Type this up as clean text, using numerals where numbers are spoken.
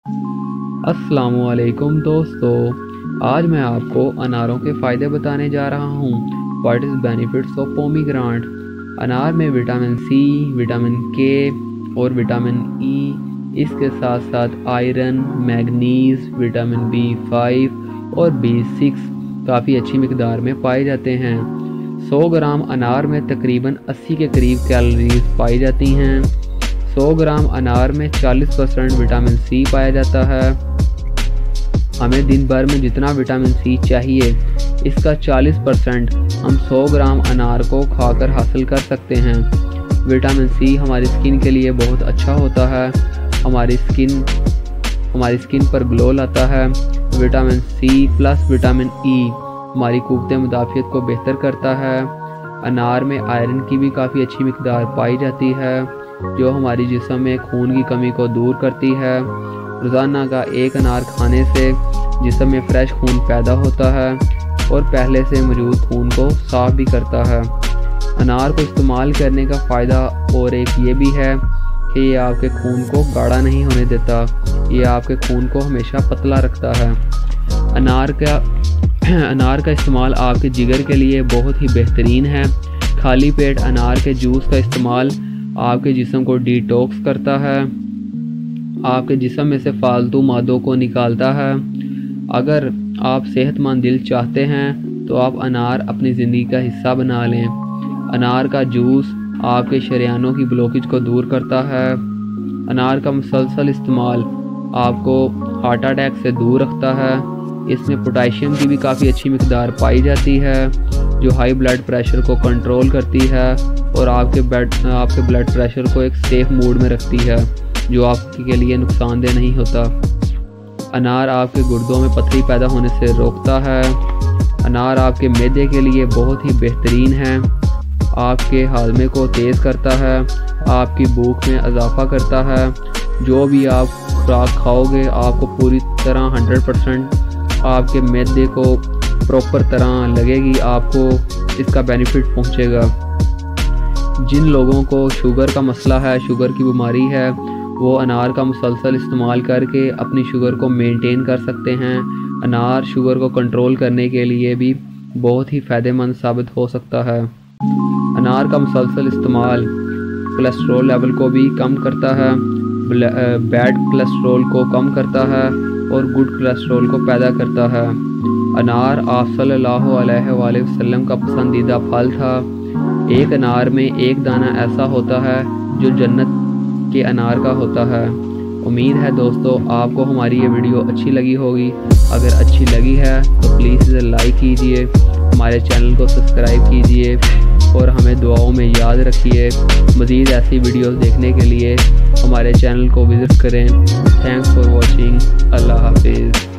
अस्सलामुअलैकुम दोस्तों, आज मैं आपको अनारों के फ़ायदे बताने जा रहा हूँ। What is benefits of pomegranate. अनार में विटामिन सी, विटामिन के और विटामिन ई, इसके साथ साथ आयरन, मैग्नीज, विटामिन B5 और B6 काफ़ी अच्छी मिकदार में पाए जाते हैं। 100 ग्राम अनार में तकरीबन 80 के करीब कैलोरीज पाई जाती हैं। 100 ग्राम अनार में 40% विटामिन सी पाया जाता है। हमें दिन भर में जितना विटामिन सी चाहिए, इसका 40% हम 100 ग्राम अनार को खाकर हासिल कर सकते हैं। विटामिन सी हमारी स्किन के लिए बहुत अच्छा होता है। हमारी स्किन पर ग्लो लाता है। Vitamin C plus vitamin E हमारी क़ुव्वत मुदाफ़ियत को बेहतर करता है। अनार में आयरन की भी काफ़ी अच्छी मिकदार पाई जाती है, जो हमारी जिस्म में खून की कमी को दूर करती है। रोज़ाना का एक अनार खाने से जिस्म में फ्रेश खून पैदा होता है और पहले से मौजूद खून को साफ़ भी करता है। अनार को इस्तेमाल करने का फ़ायदा और एक ये भी है कि ये आपके खून को गाढ़ा नहीं होने देता, ये आपके खून को हमेशा पतला रखता है। अनार का इस्तेमाल आपके जिगर के लिए बहुत ही बेहतरीन है। खाली पेट अनार के जूस का इस्तेमाल आपके जिस्म को डिटॉक्स करता है, आपके जिस्म में से फालतू मादों को निकालता है। अगर आप सेहतमंद दिल चाहते हैं तो आप अनार अपनी ज़िंदगी का हिस्सा बना लें। अनार का जूस आपके शरीयानों की ब्लॉकेज को दूर करता है। अनार का मुसलसल इस्तेमाल आपको हार्ट अटैक से दूर रखता है। इसमें पोटेशियम की भी काफ़ी अच्छी मिकदार पाई जाती है, जो हाई ब्लड प्रेशर को कंट्रोल करती है और आपके ब्लड प्रेशर को एक सेफ मूड में रखती है, जो आपके लिए नुकसानदेह नहीं होता। अनार आपके गुर्दों में पथरी पैदा होने से रोकता है। अनार आपके मैदे के लिए बहुत ही बेहतरीन है, आपके हाजमे को तेज़ करता है, आपकी भूख में इजाफा करता है। जो भी आप खुराक खाओगे आपको पूरी तरह 100% आपके मैदे को प्रॉपर तरह लगेगी, आपको इसका बेनिफिट पहुंचेगा। जिन लोगों को शुगर का मसला है, शुगर की बीमारी है, वो अनार का मुसलसल इस्तेमाल करके अपनी शुगर को मेंटेन कर सकते हैं। अनार शुगर को कंट्रोल करने के लिए भी बहुत ही फ़ायदेमंद साबित हो सकता है। अनार का मुसलसल इस्तेमाल कोलेस्ट्रॉल लेवल को भी कम करता है, बैड कोलेस्ट्रॉल को कम करता है और गुड कोलेस्ट्रॉल को पैदा करता है। अनार आप सल्लल्लाहु अलैहि वसल्लम का पसंदीदा फल था। एक अनार में एक दाना ऐसा होता है जो जन्नत के अनार का होता है। उम्मीद है दोस्तों आपको हमारी ये वीडियो अच्छी लगी होगी। अगर अच्छी लगी है तो प्लीज़ इसे लाइक कीजिए, हमारे चैनल को सब्सक्राइब कीजिए और हमें दुआओं में याद रखिए। मज़ीद ऐसी वीडियोस देखने के लिए हमारे चैनल को विज़िट करें। Thanks for watching. अल्लाह हाफिज़।